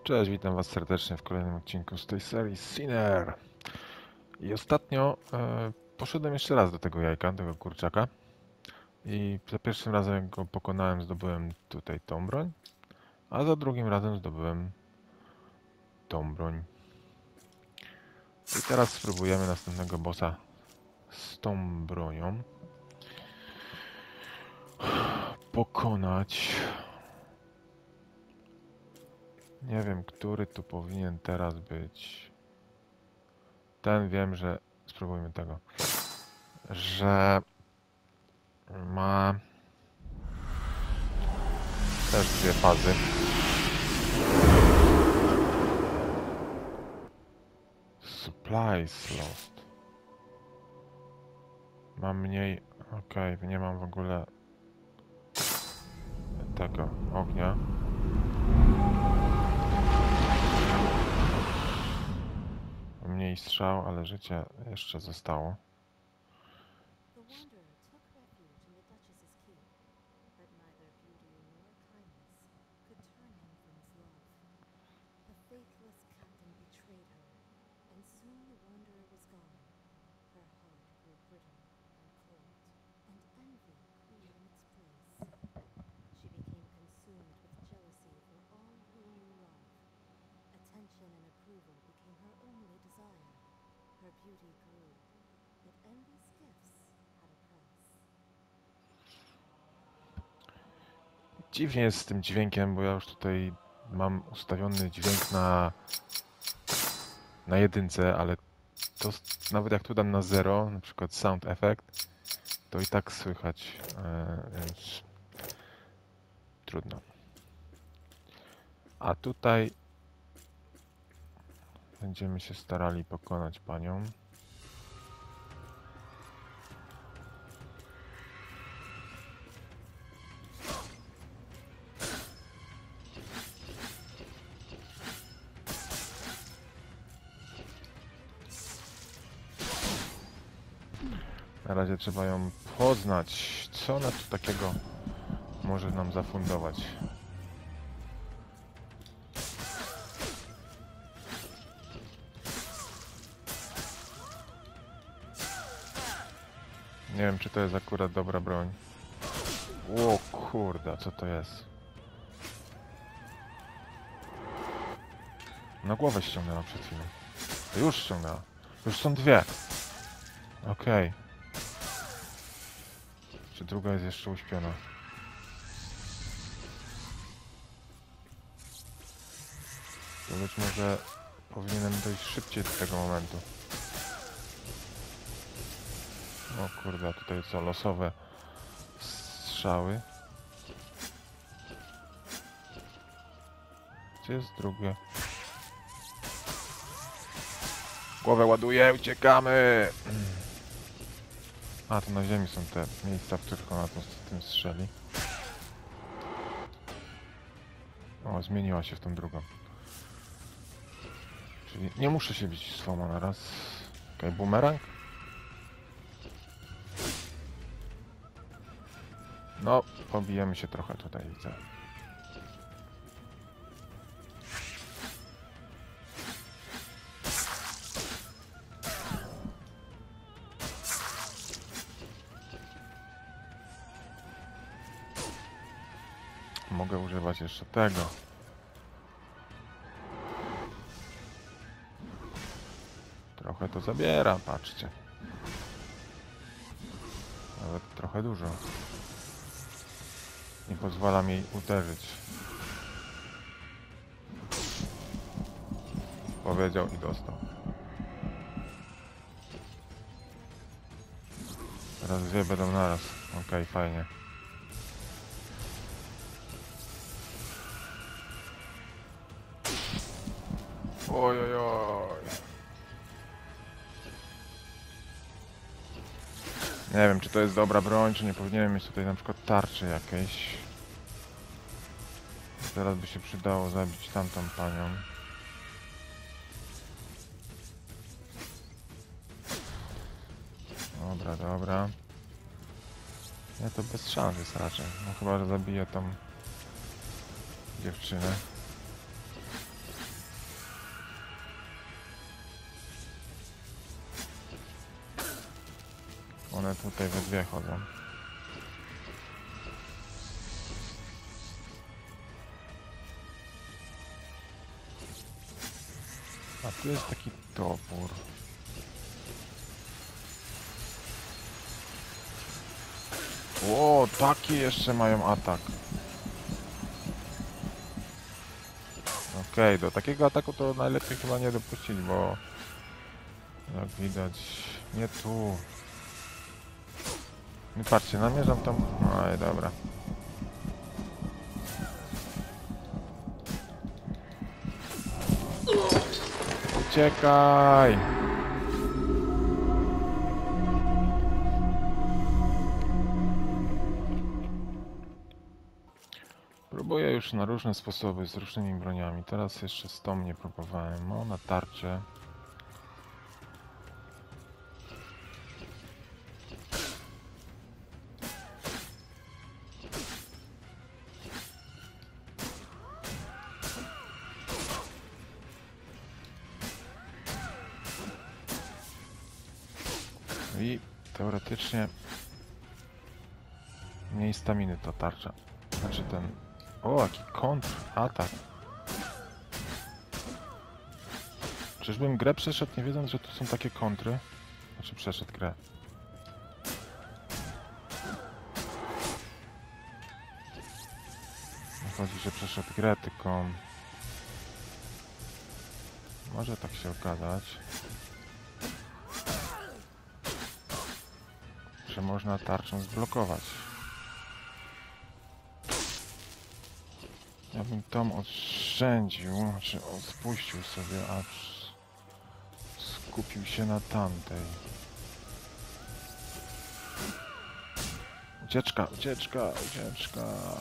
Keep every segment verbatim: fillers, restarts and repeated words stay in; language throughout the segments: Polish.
Cześć, witam Was serdecznie w kolejnym odcinku z tej serii Sinner. I ostatnio e, poszedłem jeszcze raz do tego jajka, tego kurczaka. I za pierwszym razem jak go pokonałem, zdobyłem tutaj tą broń, a za drugim razem zdobyłem tą broń. I teraz spróbujemy następnego bossa z tą bronią pokonać. Nie wiem, który tu powinien teraz być. Ten wiem, że spróbujmy tego. Że ma też dwie fazy. Supplies lost. Mam mniej... Okej, okay, nie mam w ogóle tego ognia. Mniej strzał, ale życie jeszcze zostało. Dziwnie jest z tym dźwiękiem, bo ja już tutaj mam ustawiony dźwięk na na jedynce, ale to nawet jak tu dam na zero, na przykład sound effect, to i tak słychać, e, więc trudno. A tutaj będziemy się starali pokonać panią. Na razie trzeba ją poznać. Co ona tu takiego może nam zafundować? Nie wiem, czy to jest akurat dobra broń. O kurde, co to jest? Na głowę ściągnęła przed chwilą. To już ściągnęła. Już są dwie. Okej. Okay. Czy druga jest jeszcze uśpiona? To być może powinienem dojść szybciej do tego momentu. O kurde, a tutaj co? Losowe strzały. Gdzie jest drugie? Głowę ładuję, uciekamy! A, to na ziemi są te miejsca, w których ona z tym strzeli. O, zmieniła się w tą drugą. Czyli nie muszę się bić z dwoma na raz. Okej, okay, bumerang. No, pobijemy się trochę tutaj, widzę. Mogę używać jeszcze tego. Trochę to zabiera, patrzcie. Nawet trochę dużo. Nie pozwala mi uderzyć. Powiedział i dostał. Teraz dwie będą naraz. Okej, okay, fajnie. Oj, oj, oj. Nie wiem, czy to jest dobra broń, czy nie powinienem mieć tutaj na przykład tarczy jakiejś. Teraz by się przydało zabić tamtą panią. Dobra, dobra. Nie, to bez szans jest raczej. No chyba, że zabiję tą dziewczynę. One tutaj we dwie chodzą. A tu jest taki topór. O, taki jeszcze mają atak. Okej, okay, do takiego ataku to najlepiej chyba nie dopuścić, bo jak widać, nie tu. Nie patrzcie, namierzam tam. Oj, dobra. Uciekaj! Próbuję już na różne sposoby, z różnymi broniami. Teraz jeszcze z tą nie próbowałem. O, na tarczę. I teoretycznie mniej staminy ta tarcza. Znaczy ten... O, jaki kontratak. Czyżbym grę przeszedł, nie wiedząc, że tu są takie kontry? Znaczy przeszedł grę. Nie chodzi, że przeszedł grę, tylko... Może tak się okazać, że można tarczą zblokować. Ja bym tam oszczędził, znaczy spuścił sobie, a skupił się na tamtej. Ucieczka, ucieczka, ucieczka.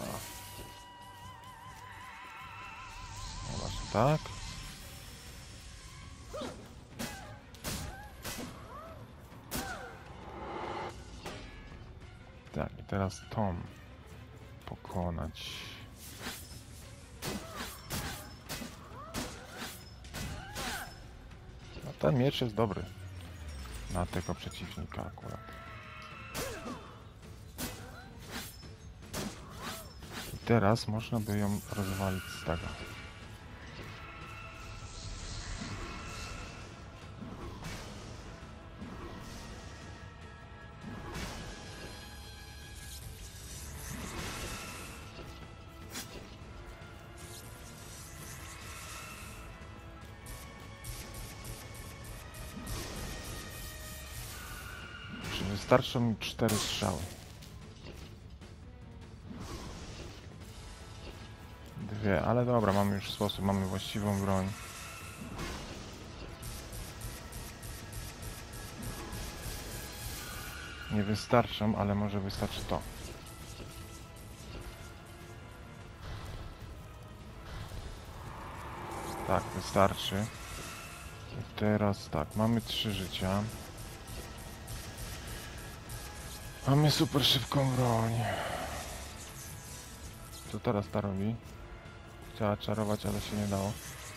No właśnie tak. Tak, i teraz Tom pokonać. No, ten miecz jest dobry na tego przeciwnika akurat. I teraz można by ją rozwalić z tego. Wystarczą mi cztery strzały. Dwie, ale dobra, mamy już sposób, mamy właściwą broń. Nie wystarczą, ale może wystarczy to. Tak, wystarczy. I teraz tak, mamy trzy życia. Mamy super szybką broń. Co teraz ta robi? Chciała czarować, ale się nie dało.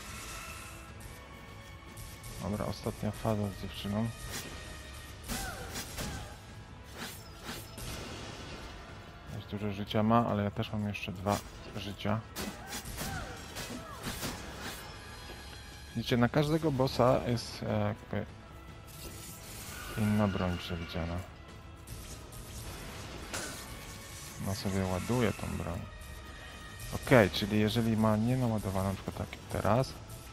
Dobra, ostatnia faza z dziewczyną. Dość dużo życia ma, ale ja też mam jeszcze dwa życia. Widzicie, na każdego bossa jest jakby inna broń przewidziana. No sobie ładuje tą broń. Ok, czyli jeżeli ma nienaładowaną, na przykład tak jak teraz.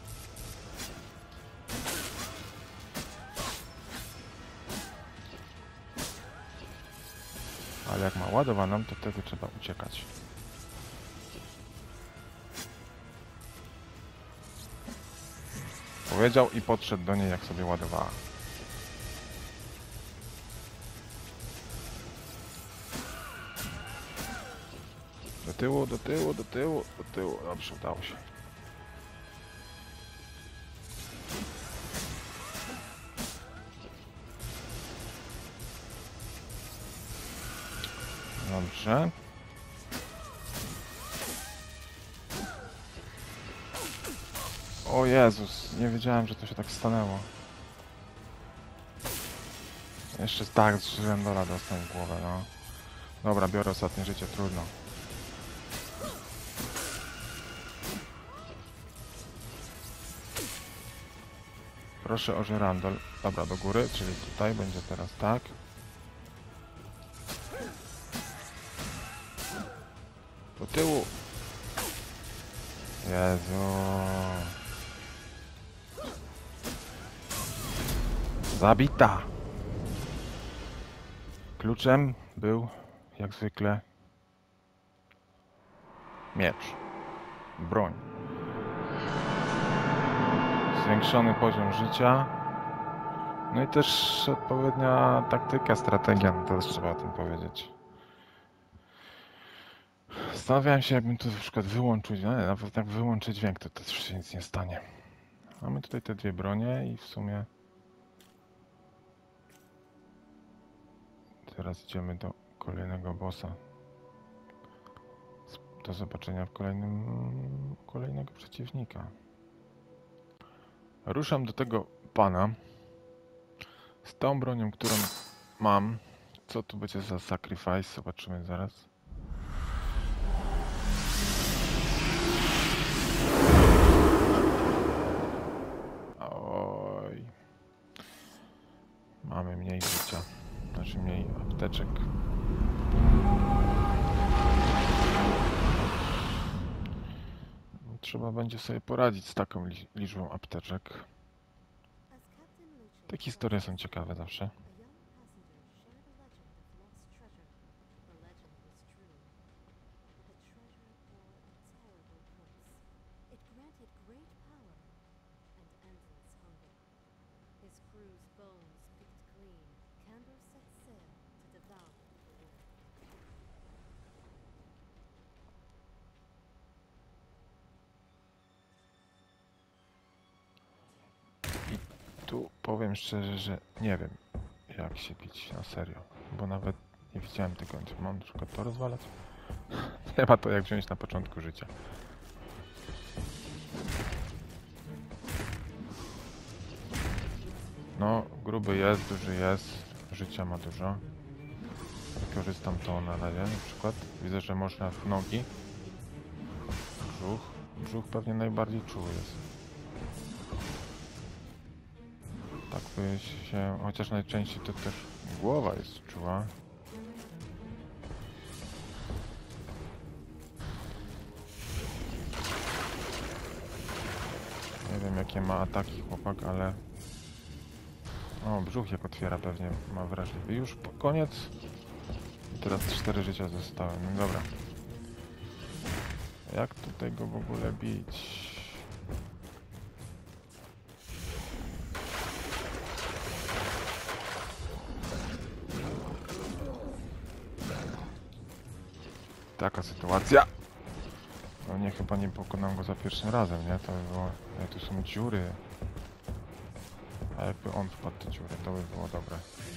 Ale jak ma ładowaną, to wtedy trzeba uciekać. Powiedział i podszedł do niej, jak sobie ładowała. Do tyłu, do tyłu, do tyłu, do tyłu. Dobrze, udało się. Dobrze. O Jezus, nie wiedziałem, że to się tak stanęło. Jeszcze tak, z Randola dostałem w głowę, no. Dobra, biorę ostatnie życie, trudno. Proszę o żyrandol. Dobra, do góry, czyli tutaj będzie teraz tak. Do tyłu. Jezu. Zabita. Kluczem był, jak zwykle, miecz. Broń. Zwiększony poziom życia. No i też odpowiednia taktyka, strategia, no to też trzeba o tym powiedzieć. Zastanawiałem się, jakbym tu na przykład wyłączyć, no nie, nawet jak wyłączyć dźwięk, to też się nic nie stanie. Mamy tutaj te dwie bronie i w sumie teraz idziemy do kolejnego bossa. Do zobaczenia w kolejnym, kolejnego przeciwnika. Ruszam do tego pana z tą bronią, którą mam. Co tu będzie za sacrifice? Zobaczymy zaraz. Oj. Mamy mniej życia. Znaczy mniej apteczek. Trzeba będzie sobie poradzić z taką li liczbą apteczek. Te historie są ciekawe zawsze. Tu powiem szczerze, że nie wiem, jak się bić na serio, bo nawet nie widziałem tego, więc mam na przykład to rozwalać. Nie ma to jak wziąć na początku życia. No, gruby jest, duży jest, życia ma dużo. Wykorzystam to na razie, na przykład. Widzę, że można w nogi. Brzuch. Brzuch pewnie najbardziej czuły jest. Tak by się, chociaż najczęściej to też głowa jest czuła. Nie wiem jakie ma ataki chłopak, ale... O, brzuch jak otwiera pewnie ma wrażliwy. Już po koniec. I teraz cztery życia zostały. No dobra. Jak tutaj go w ogóle bić? Taka sytuacja. No nie, chyba nie pokonam go za pierwszym razem, nie? To by było... Ja, tu są dziury. A jakby on wpadł w te dziury, to by było dobre.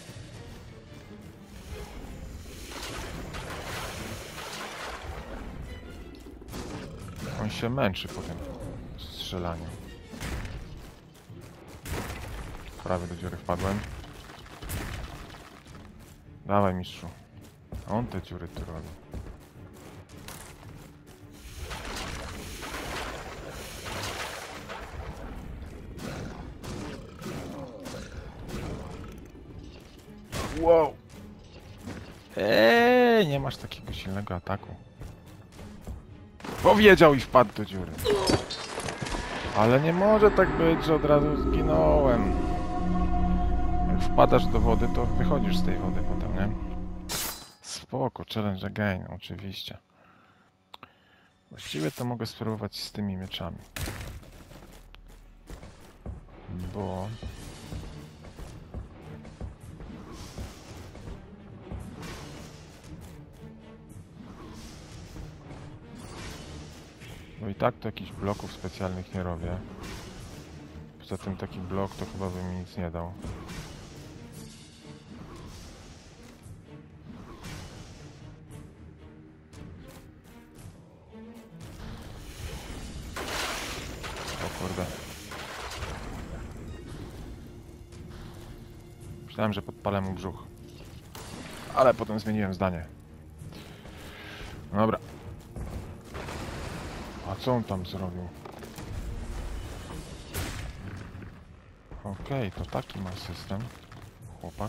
On się męczy po tym strzelaniu. Prawie do dziury wpadłem. Dawaj, mistrzu. On te dziury tu robi. Wow! Eee, nie masz takiego silnego ataku. Powiedział i wpadł do dziury. Ale nie może tak być, że od razu zginąłem. Jak wpadasz do wody, to wychodzisz z tej wody potem, nie? Spoko, challenge again, oczywiście. Właściwie to mogę spróbować z tymi mieczami. Bo... Bo i tak to jakichś bloków specjalnych nie robię. Poza tym taki blok to chyba by mi nic nie dał. O kurde. Myślałem, że podpalę mu brzuch. Ale potem zmieniłem zdanie. Dobra. A co on tam zrobił? Okej, to taki ma system. Chłopak.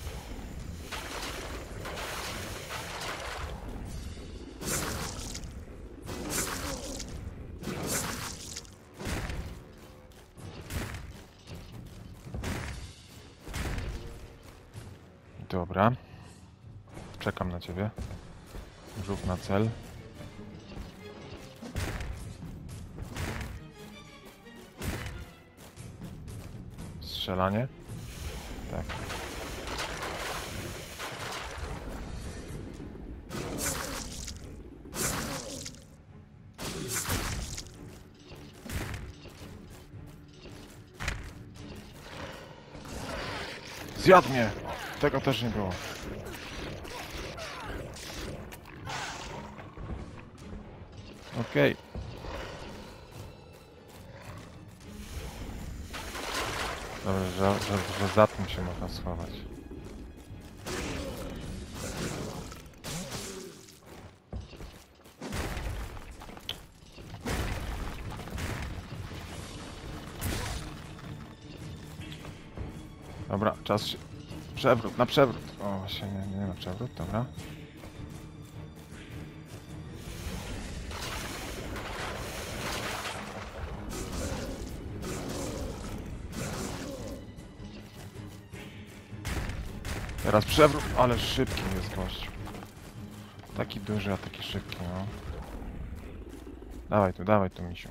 Dobra. Czekam na ciebie. Rzut na cel. Strzelanie. Tak. Zjadł mnie! Tego też nie było. Okej. Okay. Dobrze, że, że, że za tym się można schować. Dobra, czas się... Przewrót, na przewrót. O, właśnie nie, nie na przewrót, dobra. Teraz przewrót, ale szybki jest gość. Taki duży, a taki szybki, no. Dawaj tu, dawaj tu, misiu.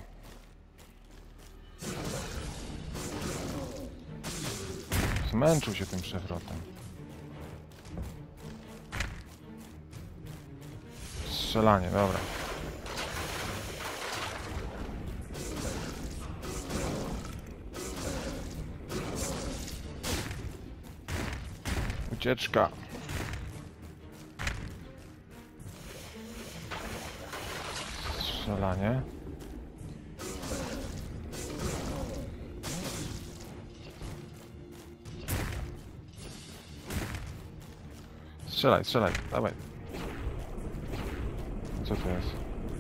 Zmęczył się tym przewrotem. Strzelanie, dobra. Ucieczka. Strzelanie. Strzelaj, strzelaj, dawaj. Co to jest?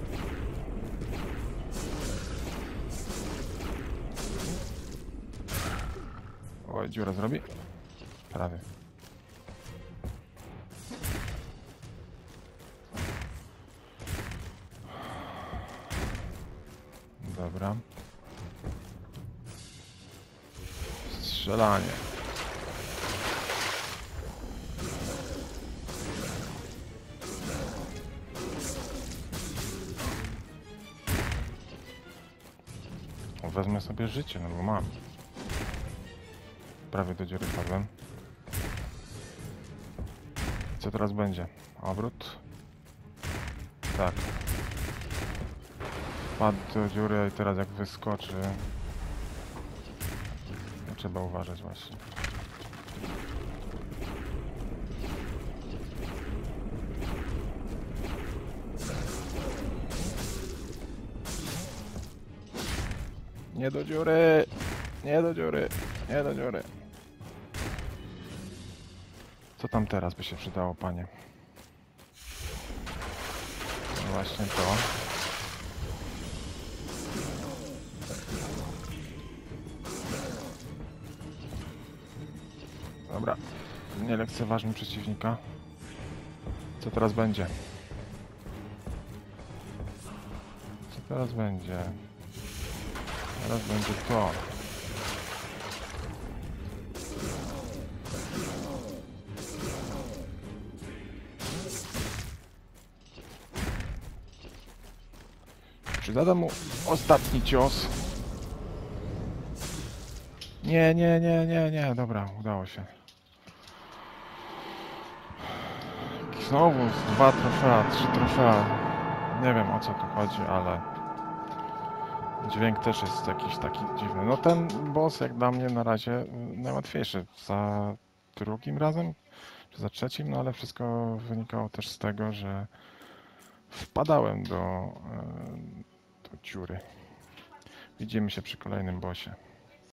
Oj, dziura zrobi? Prawie. Dobra. Strzelanie. Wezmę sobie życie, no bo mam. Prawie do dziury padłem. Co teraz będzie? Obrót? Tak. Padł do dziury i teraz jak wyskoczy... No, trzeba uważać właśnie. Nie do dziury! Nie do dziury! Nie do dziury! Co tam teraz by się przydało, panie? No właśnie to. Dobra. Nie lekceważmy przeciwnika. Co teraz będzie? Co teraz będzie? Teraz będzie to. Czy zada mu ostatni cios? Nie, nie, nie, nie, nie. Dobra, udało się. Znowu dwa trofea, trzy trofea. Nie wiem, o co tu chodzi, ale... Dźwięk też jest jakiś taki dziwny. No ten boss jak dla mnie na razie najłatwiejszy. Za drugim razem, czy za trzecim, no ale wszystko wynikało też z tego, że wpadałem do, do dziury. Widzimy się przy kolejnym bossie.